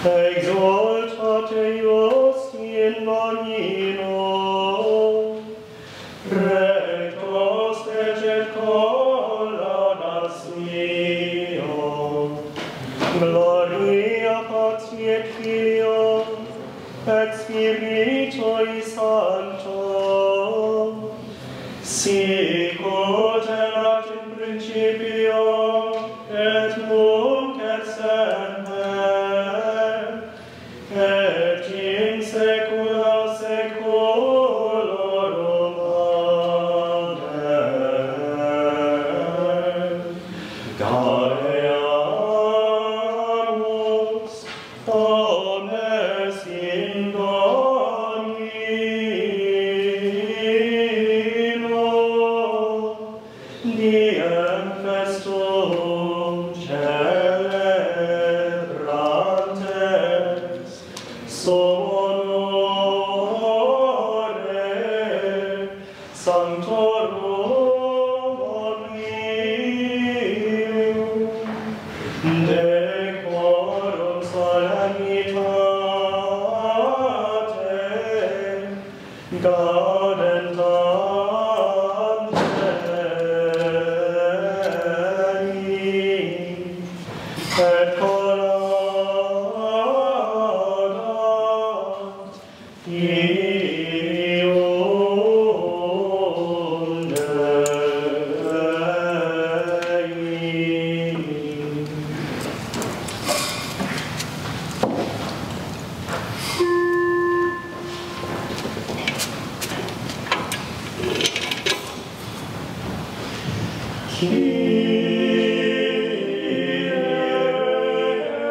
Exaltate Ios in Domino, rectos decet colladas meo, gloria Patri et Filio, et Spiritui Sancto, sicut erat in principio, et nunc et semper, et in saecula saeculorum. Amen. Gareamus omnes in Domino, diem festum celebrantes, sonore sanctorum omnium, decorum solemnitate, gaudentam Dei, et collaudat Ium Dei.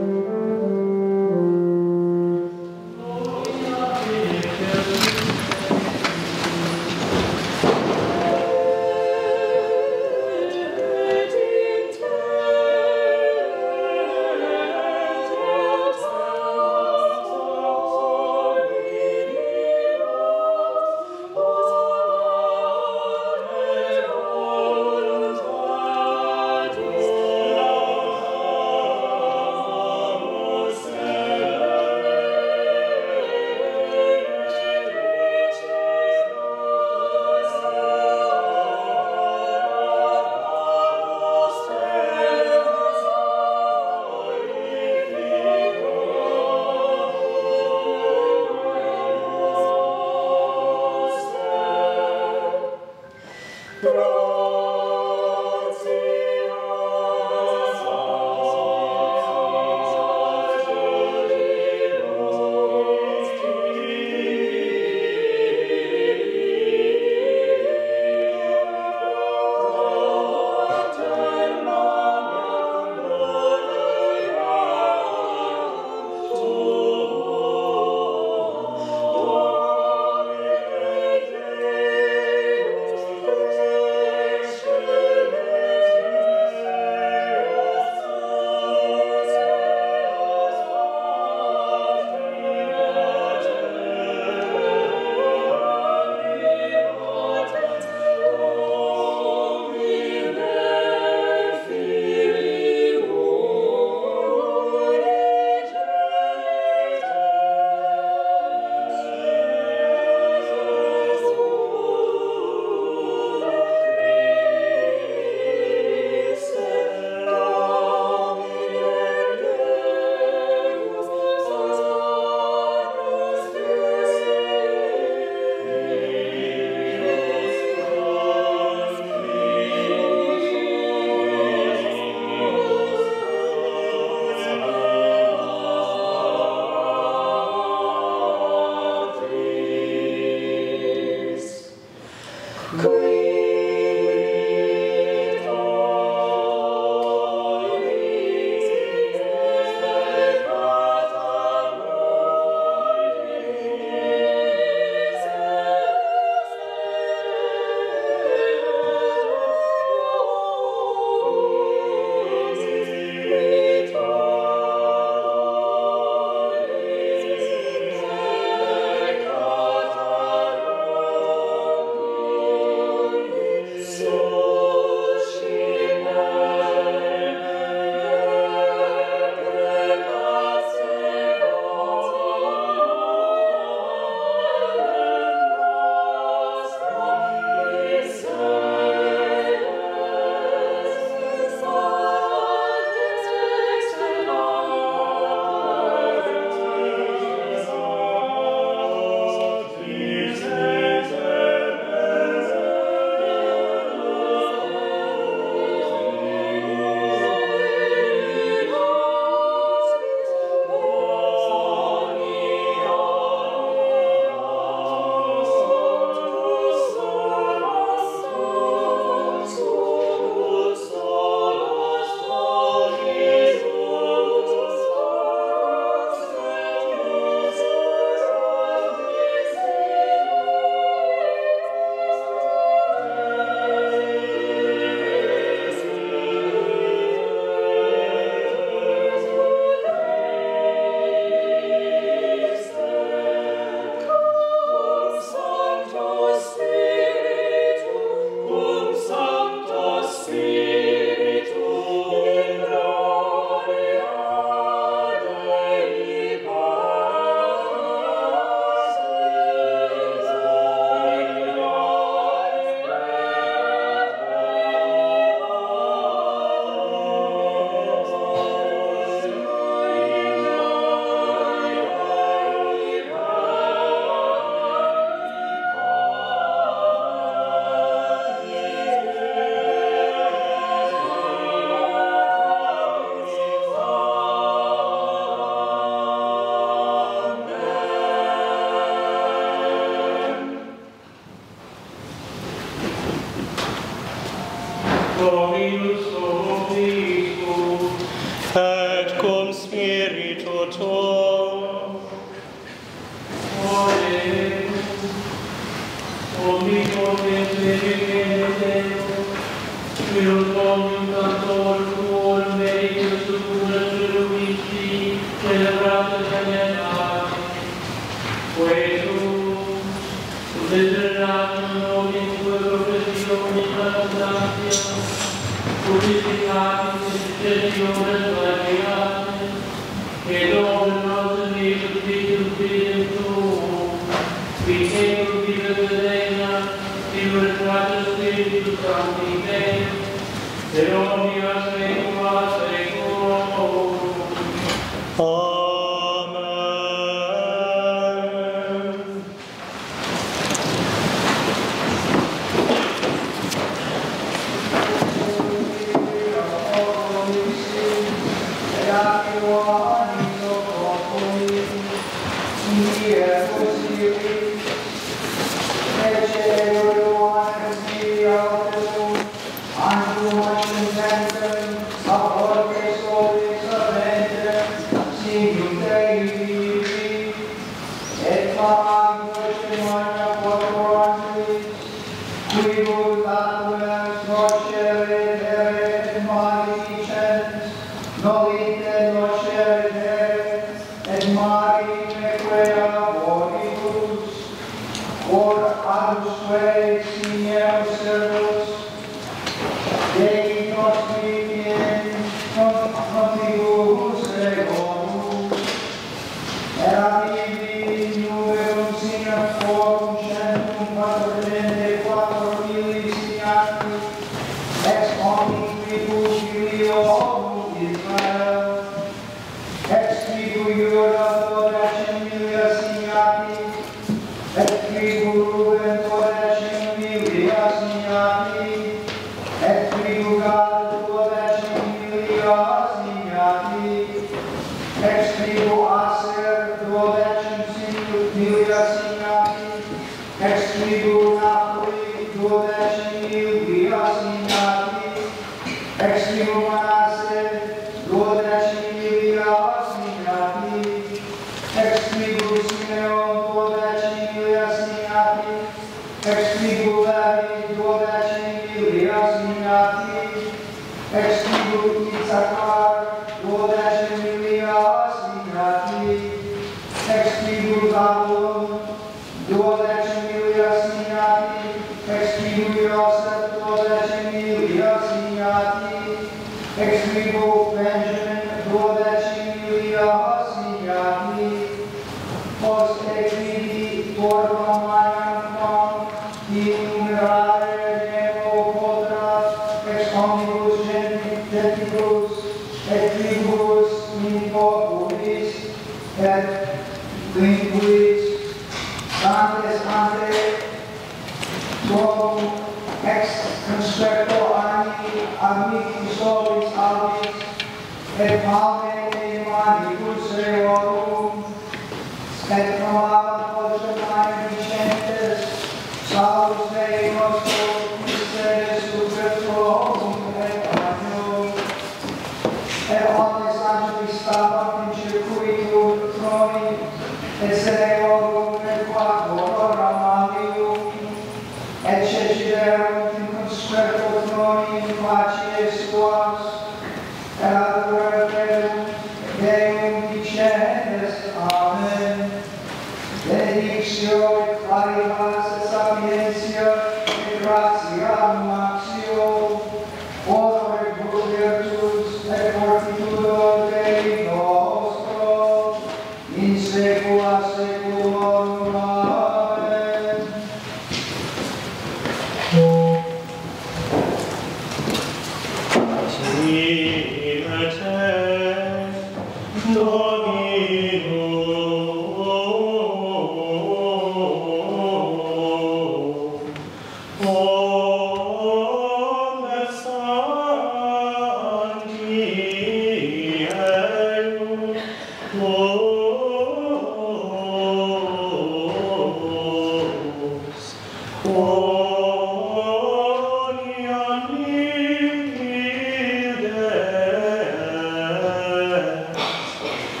See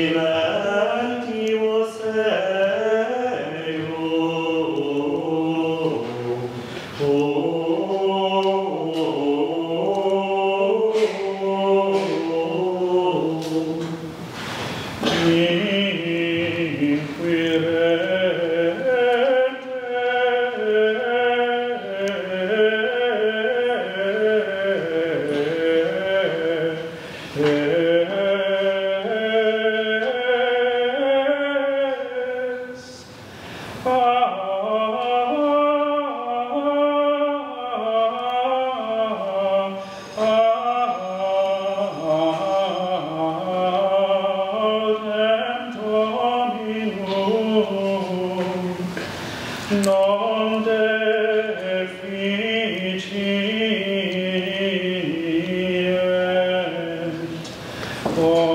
non deficient.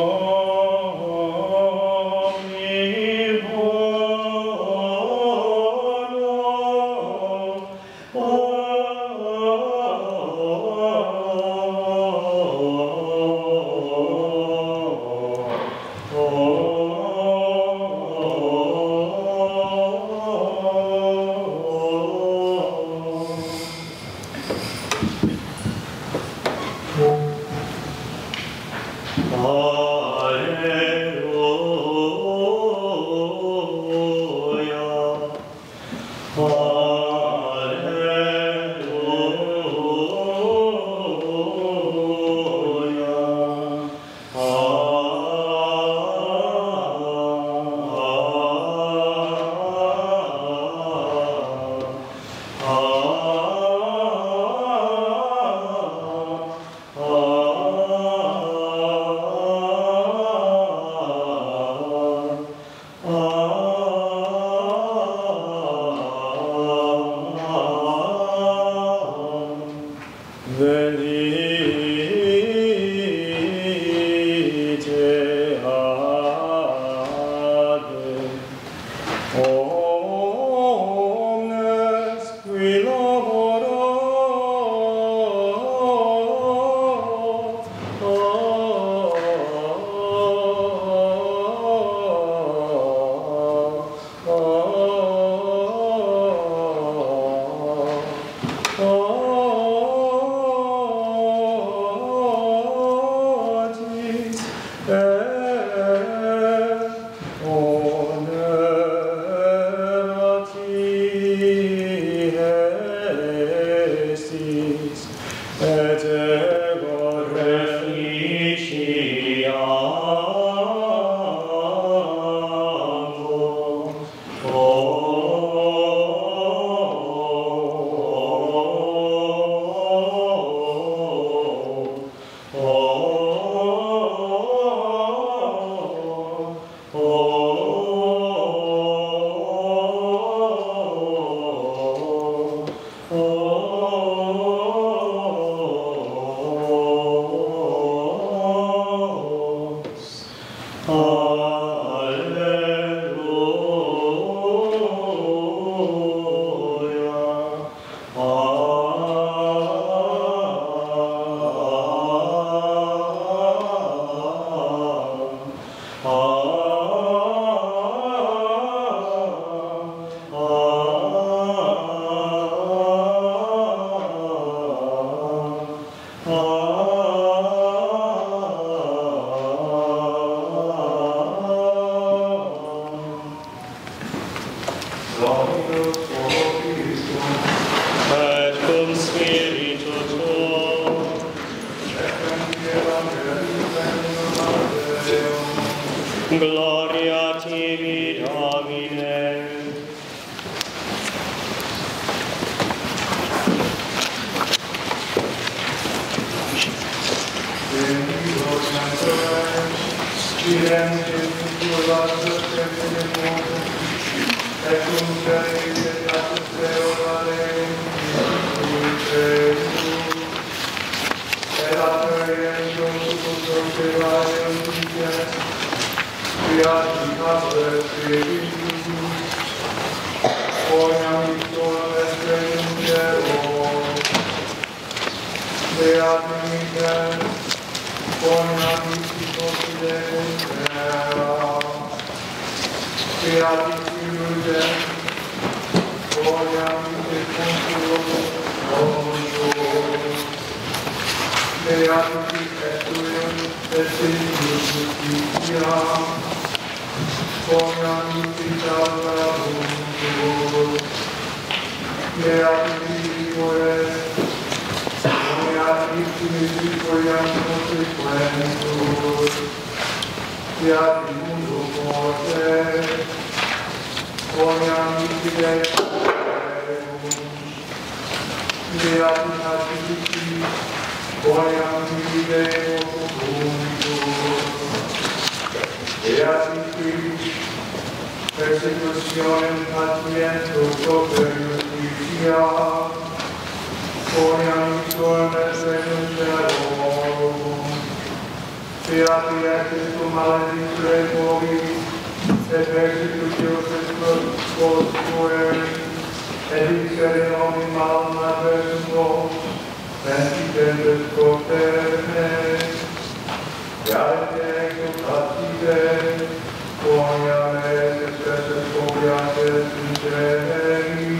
Gloria tibi, Domine. Beat Beatitude, Oriente consuelo, Beatitude et justitia, Oriente salvabundo, Beatitude, Beatitude consequentur, Beatitudo forte, Oriente Beatitude, Oriente Beatitude, persecutionem patiento super justitia, Oriente regnum Deorum, Beati tu maledicere vobis, et persecutio postueri, et dicere nomen malum adversum, Benedictus Coterne, Beate exultatite, Quoniam et expressus copiates miserii.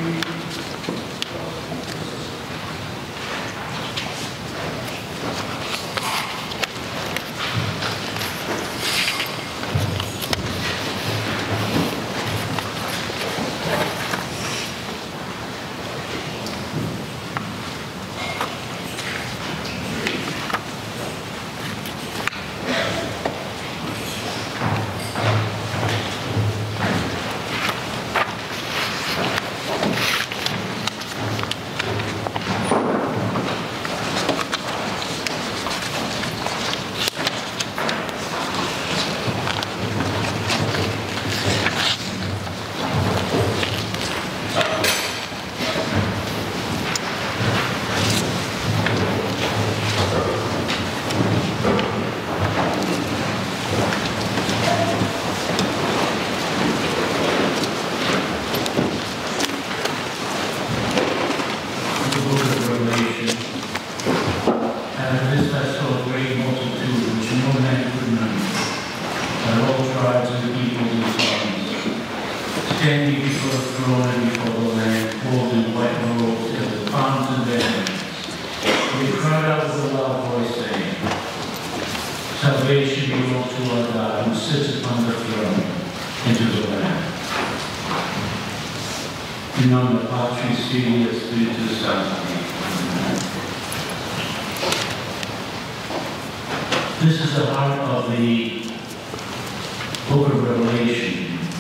This is the heart of the book of Revelation,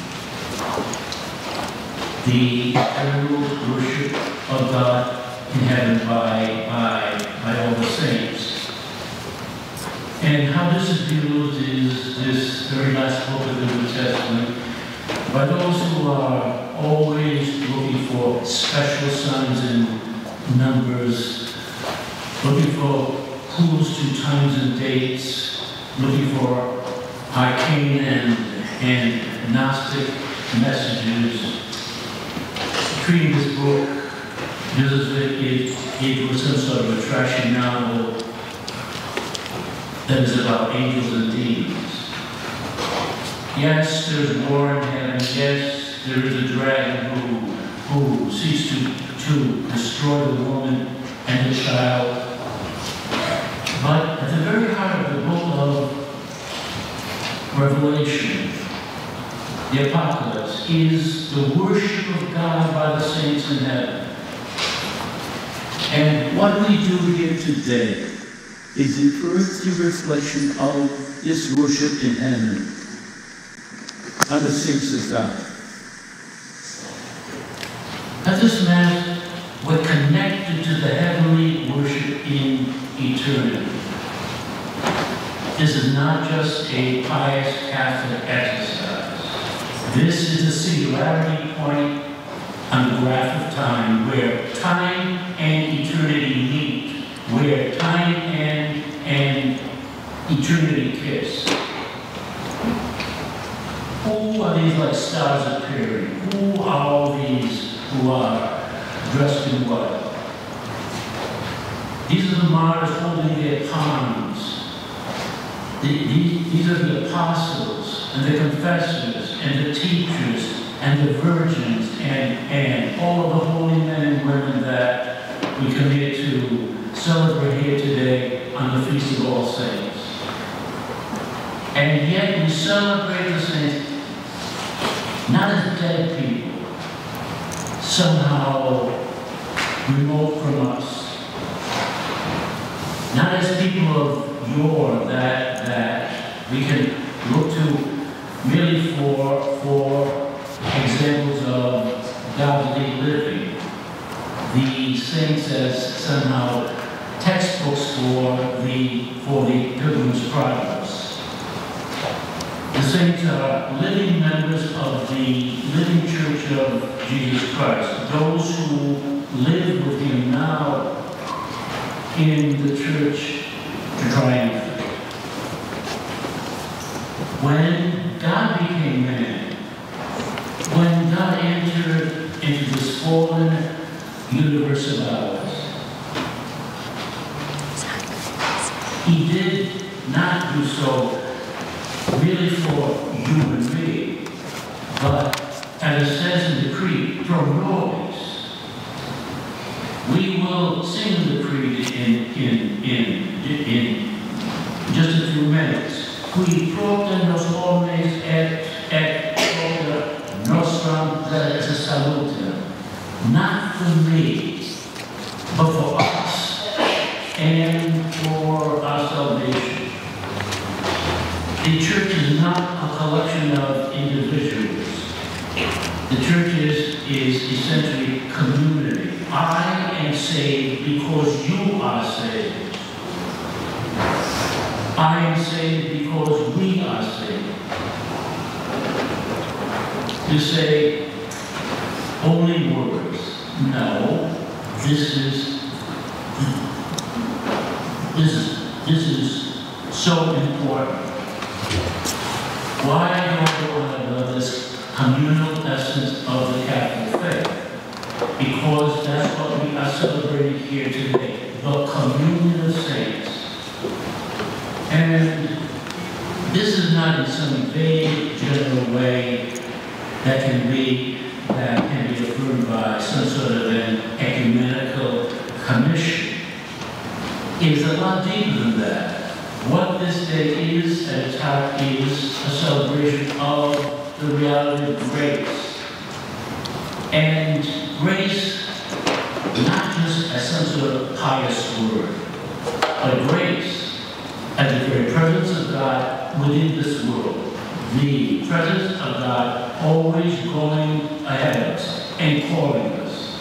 the eternal worship of God in heaven by all the saints. And how this is used is this very last book of the New Testament by those who are always looking for special signs and numbers, looking for clues to times and dates, looking for arcane and Gnostic messages. Treating this book just as if it was some sort of a trashy novel that is about angels and demons. Yes, there's war in heaven. Yes, there is a dragon who seeks to destroy the woman and the child. But at the very heart of the book of Revelation, the Apocalypse, is the worship of God by the saints in heaven. And what we do here today is the earthly reflection of this worship in heaven and the saints of God. At this Mass, we're connected to the heavenly worship in eternity. This is not just a pious Catholic exercise. This is a singularity point on the graph of time where time and eternity meet, where time and eternity kiss. Who are these like stars appearing? Who are all these who are dressed in white? These are the martyrs holding their palms. These are the apostles and the confessors and the teachers and the virgins and all of the holy men and women that we commit to celebrate here today on the Feast of All Saints. And yet we celebrate the saints not as dead people, somehow remote from us, not as people of yore that we can look to merely for examples of godly living. The saints as somehow textbooks for the Pilgrim's Progress. The saints are living members of the living Church of Jesus Christ, those who live with Him now in the Church triumphant. When God became man, when God entered into this fallen universe of ours, He did not do so really for you and me, but as it says in the Creed, pro nobis. We will sing the Creed in just a few minutes. Qui propter nos homines et propter nostrum salute. Not for me, but for us and for our salvation. The church is not a collection of individuals. The church is essentially community. I am saved because you are saved. I am saved because we are saved. To say only words, no, this is so important. Why do I love this communal essence of the Catholic faith? Because that's what we are celebrating here today, the communion of saints. And this is not in some vague, general way that can be affirmed by some sort of an ecumenical commission. It is a lot deeper than that. What this day is at its heart is a celebration of the reality of grace. And grace, not just as some sort of pious word, but grace as the very presence of God within this world. The presence of God always going ahead of us and calling us.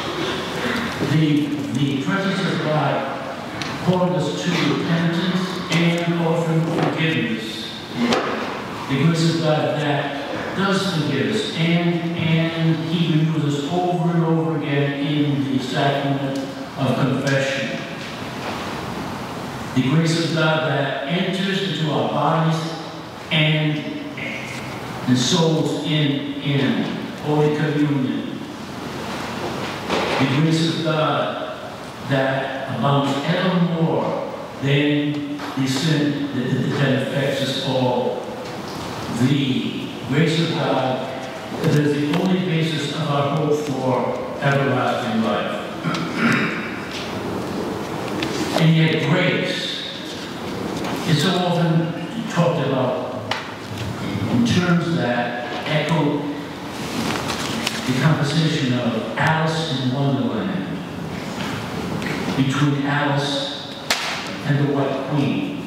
The presence of God calling us to repentance and offering forgiveness. The grace of God that does forgive us, and He renews us over and over again in the sacrament of confession. The grace of God that enters into our bodies and souls in Holy Communion. The grace of God that abounds ever more than the sin that affects us all. The grace of God that is the only basis of our hope for everlasting life. And yet grace is so often talked about in terms that echo the conversation of Alice in Wonderland, between Alice and the White Queen.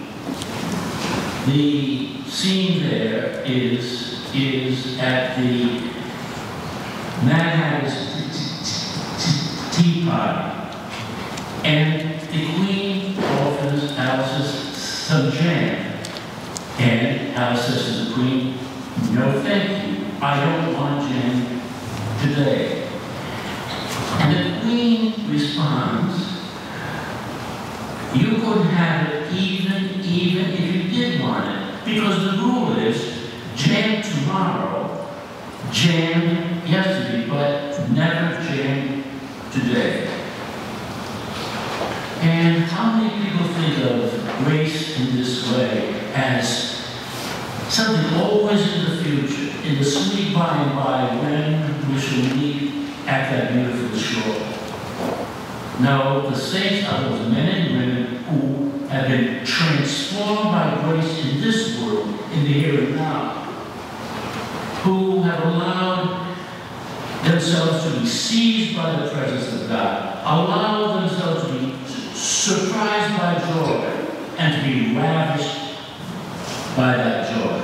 The scene there is at the Mad Hatter's tea party, and the Queen offers Alice some jam, and Alice says to the Queen, "No, thank you. I don't want jam today." And the Queen responds, "You couldn't have it even if you did want it, because the rule is jam tomorrow, jam yesterday, but never jam today." And how many people think of grace in this way as something always in the future, in the sweet by and by, when we shall meet at that beautiful shore. Now, the saints are those men and women who have been transformed by grace in this world, in the here and now, who have allowed themselves to be seized by the presence of God, allowed themselves to be surprised by joy, and to be ravished by that joy.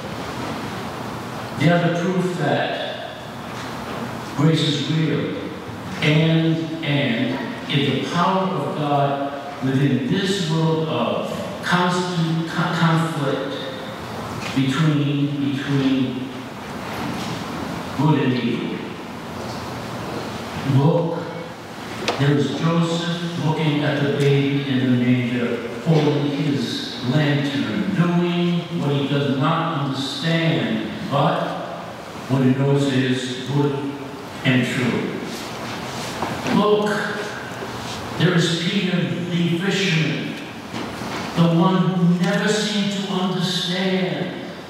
The other proof that grace is real and in the power of God within this world of constant conflict between good and evil. Look, there is Joseph looking at the baby in the manger, holding his lantern, doing what he does not understand, but what he knows is good and true. Look, there is Peter the fisherman, the one who never seemed to understand.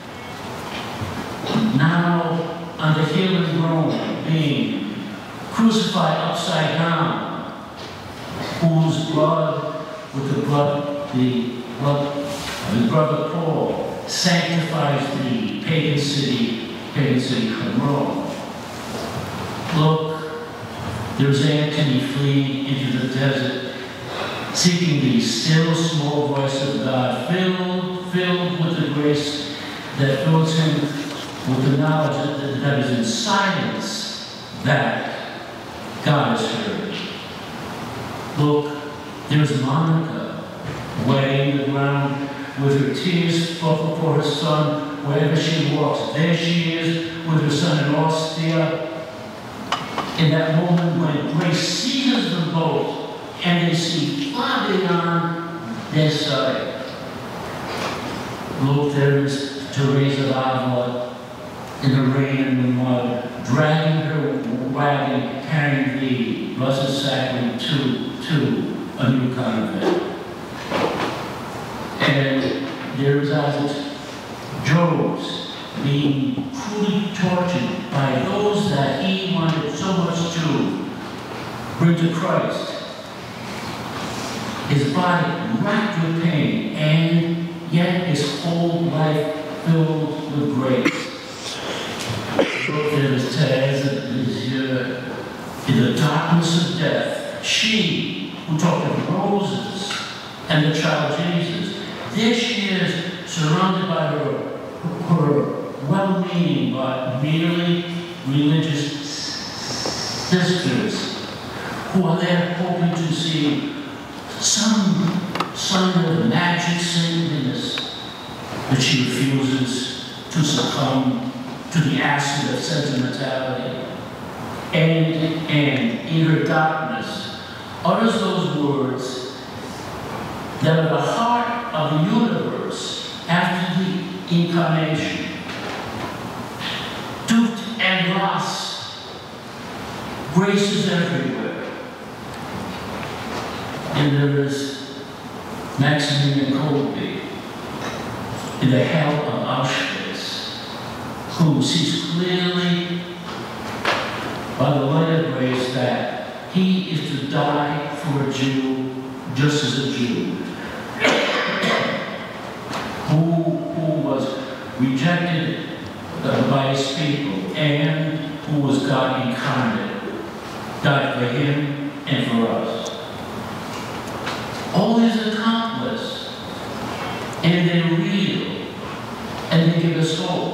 Now, on the hill in Rome, being crucified upside down, whose blood, with the blood of his brother Paul, sanctifies the pagan city of Rome. Look, there's Antony fleeing into the desert, seeking the still small voice of God, filled with the grace that fills him with the knowledge that is in silence that God has heard. Look, there's Monica, weighing the ground with her tears for her son wherever she walks. There she is with her son in Ostia. In that moment when grace seizes the boat and they see flooding on their side. Look, there is Teresa of Avila in the rain and the mud, dragging her wagon, carrying the Blessed Sacrament to a new convent. And there is Jobs being cruelly tortured by those that he wanted so much to bring to Christ. His body racked with pain, and yet his whole life filled with grace. There is Teresa in the darkness of death. She who talked of roses and the child Jesus. There she is, surrounded by her well-meaning but merely religious sisters who are there hoping to see some sign of magic saintliness, but she refuses to succumb to the acid of sentimentality. And in her darkness, utters those words that are the heart of the universe after the incarnation. Duped and lost, grace is everywhere. And there is Maximilian Kolbe in the hell of Auschwitz, who sees clearly by the light of grace that he is to die for a Jew just as a Jew, who was rejected by his people and who was God incarnate, died for him and for us. All is accomplished, and they're real, and they give us hope.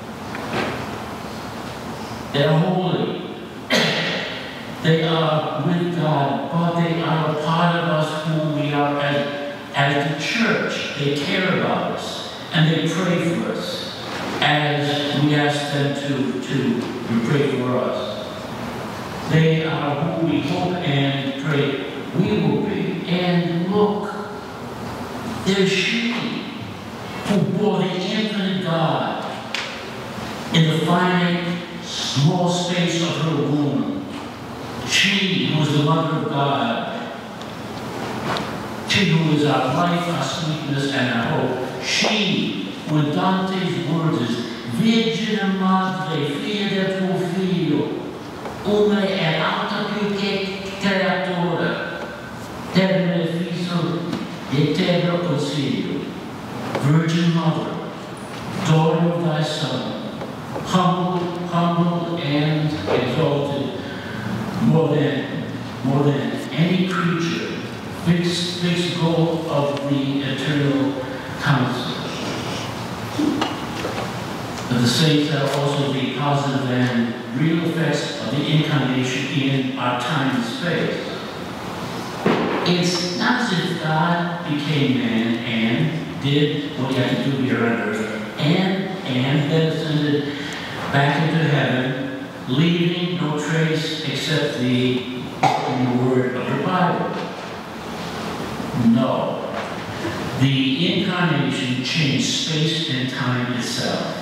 They're holy. They are with God, but they are a part of us who we are as the church. They care about us, and they pray for us as we ask them to pray for us. They are who we hope and pray we will be. And look, there's she who bore the infinite God in the finite, small space of her womb. She who is the Mother of God. She who is our life, our sweetness, and our hope. She when Dante's words is Virgine Madre, figlia del tuo figlio, umile e alta più che creatura, termine fisso di eterno consiglio. Virgin Mother, daughter of thy Son, humble and exalted, more than any creature, fixed goal of the eternal counsel. But the saints are also the positive and real effects of the incarnation in our time and space. It's not as if God became man and did what he had to do here on earth, and then ascended back into heaven, leaving no trace except the word of the Bible. No. The incarnation changed space and time itself.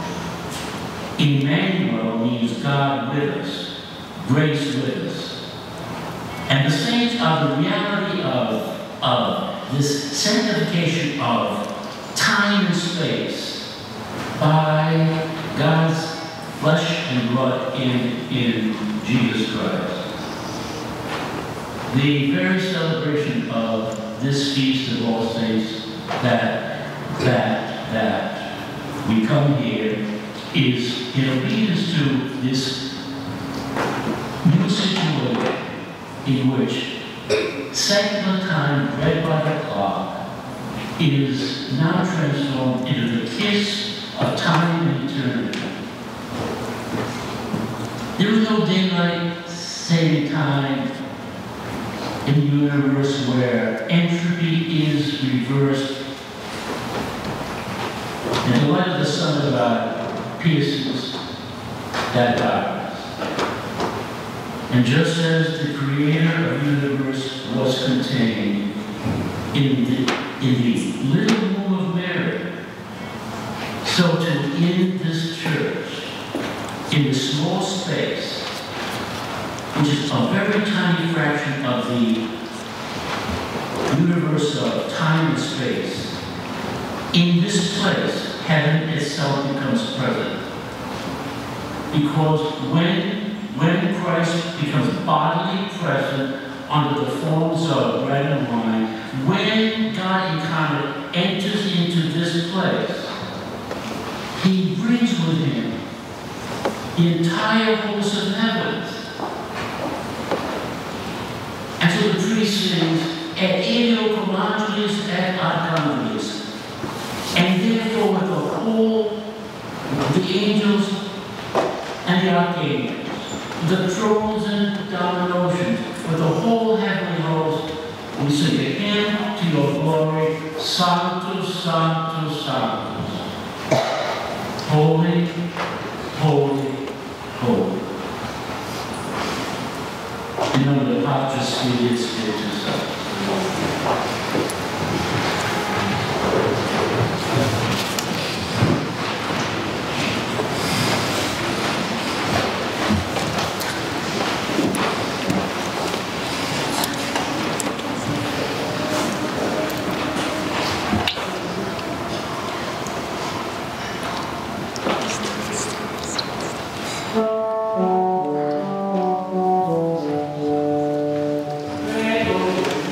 Emmanuel means God with us, grace with us. And the saints are the reality of this sanctification of time and space by God's flesh and blood in Jesus Christ. The very celebration of this feast of All Saints that we come here is in obedience to this new situation in which secular time read by the clock is now transformed into the kiss of time and eternity. There is no daylight saving time in the universe where entropy is reversed and the light of the Son of God pierces that darkness. And just as the Creator of the universe was contained in the little womb of Mary, so too in this church, in the small space, which is a very tiny fraction of the universe of time and space, in this place, heaven itself becomes present. Because when Christ becomes bodily present under the forms of bread and wine, when God incarnate enters into this place, he brings with him the entire host of heavens. And so the priest sings, et eo commandulis et archangelis. And therefore with the whole, the angels and the archangels, the thrones and dominations, with the whole heavenly host, we sing a hymn to your glory, Sanctus, Sanctus, Sanctus. Holy, holy, holy. In the name of the Patris, Filii, Spiritus Sanctus. Prego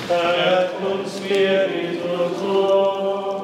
et cum Spiritu tuo.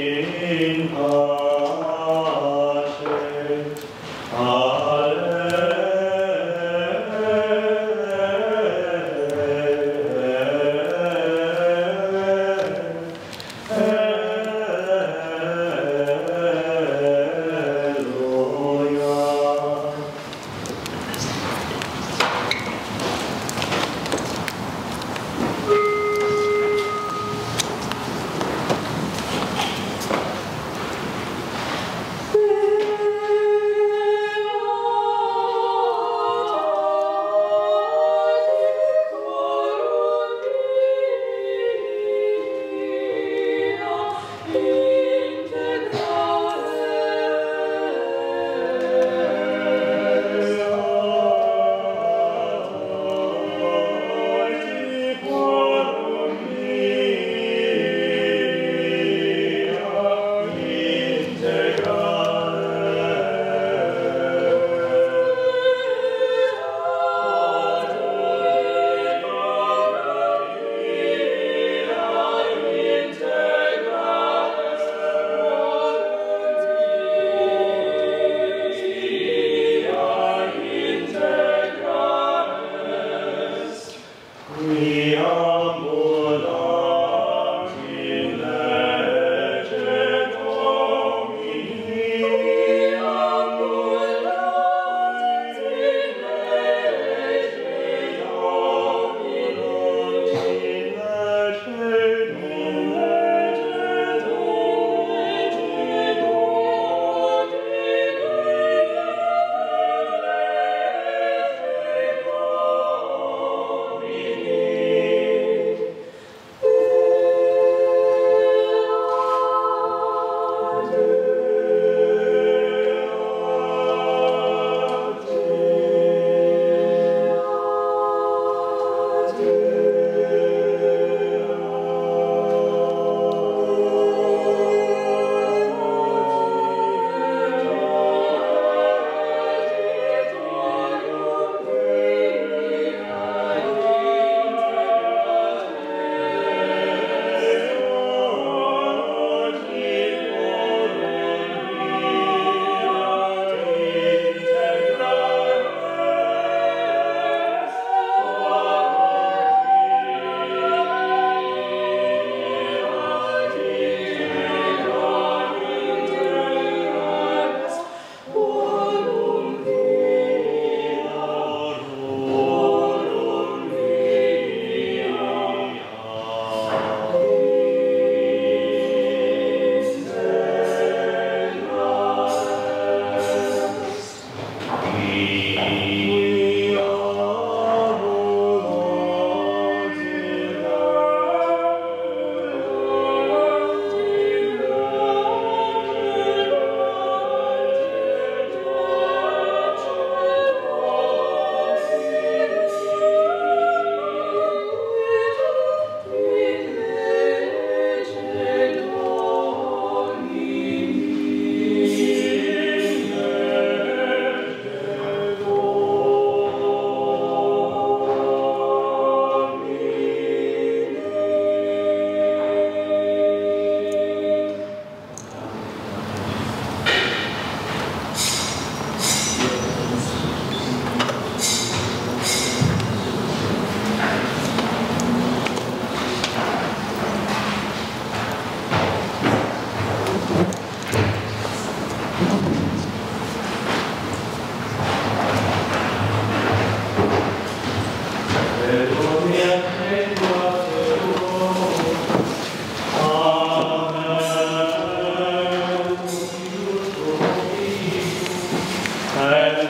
Alleluia.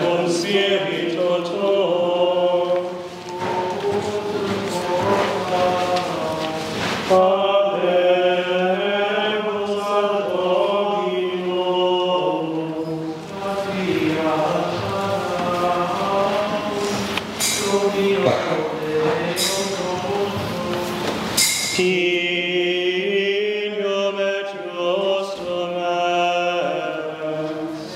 con spirito tuo. Habemus ad Dominum. Filium et nostrum est.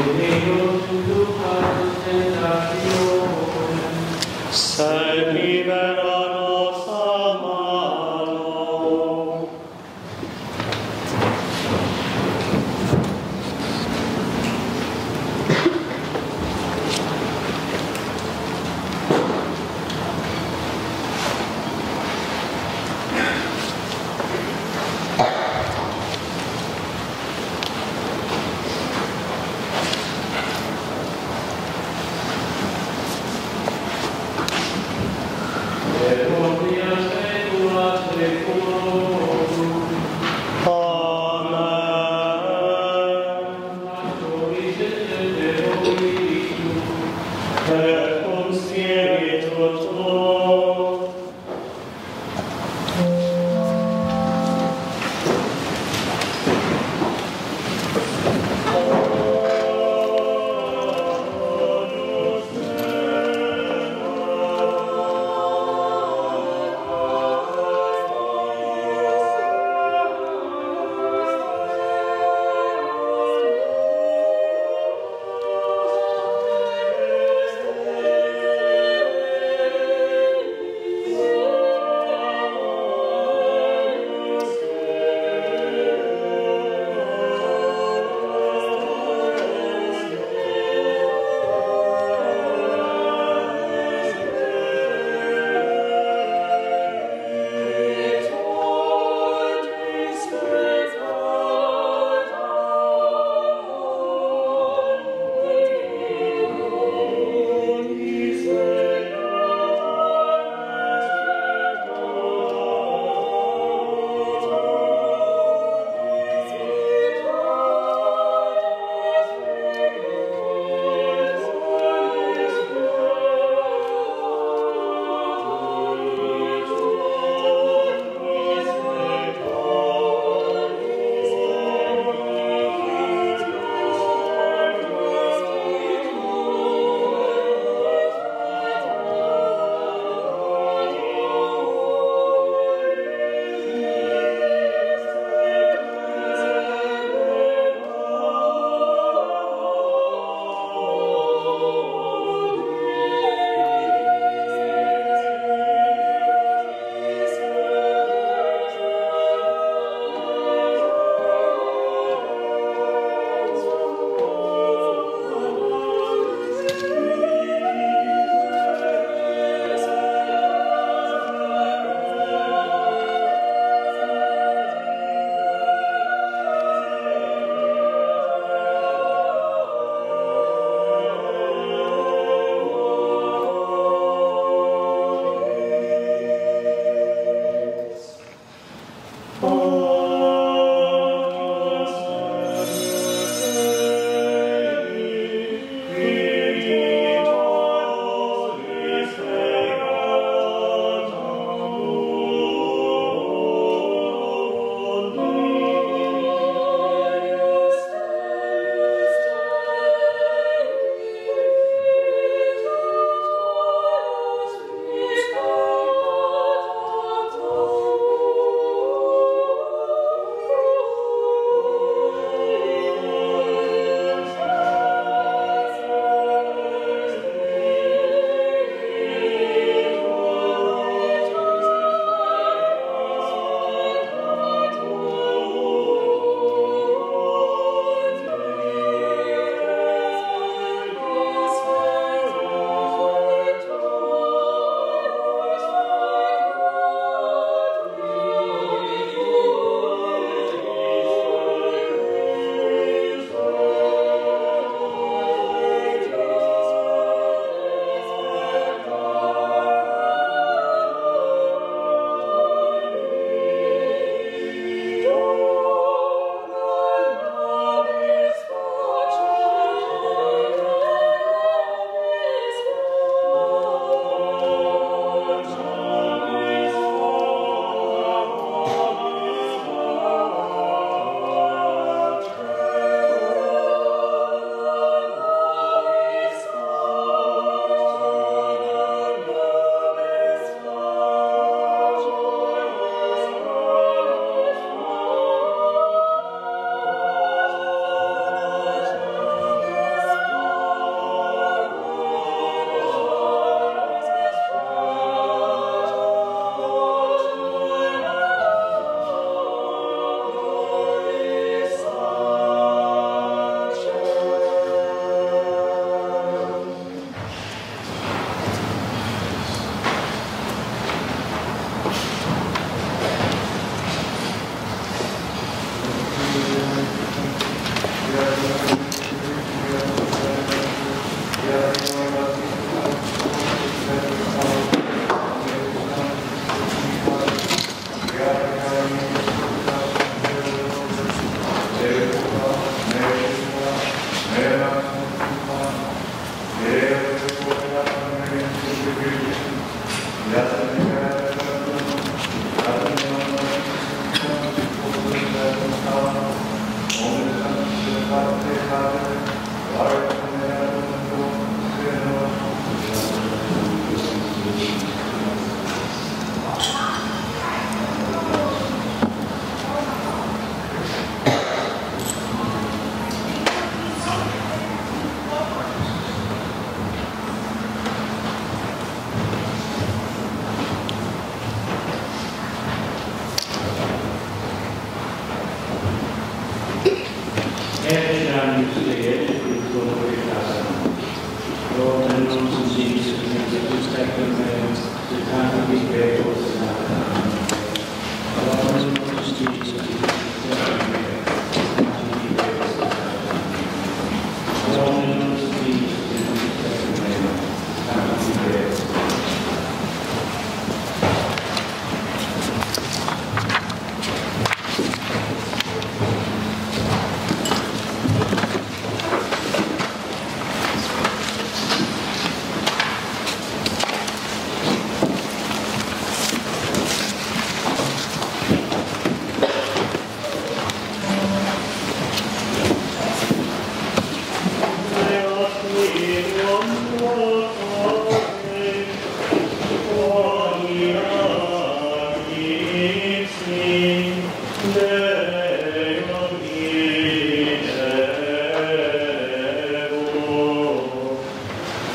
Liberanos amado. Et cum spiritu tuo.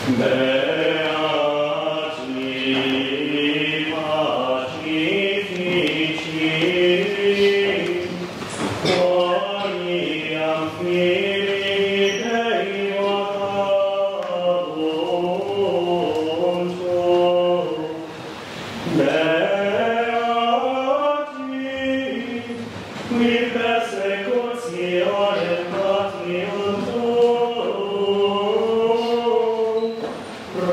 Beati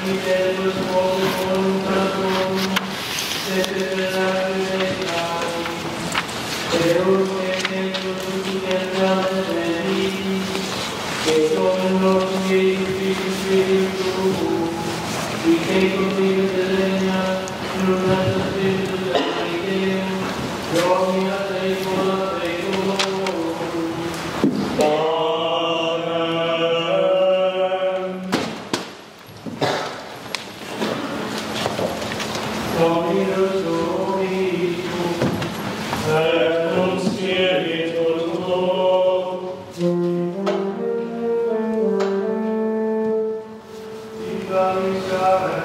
fidelibus vobis voluntas tuum, sed perseverare Deus et Deus et Deus et Dominus Spiritus Spiritus, qui tecum vivus et regna, in unum Spiritus Deum, Domini saecula saeculorum. Dominus Domicum, et cum spiritu tuo. Sigaris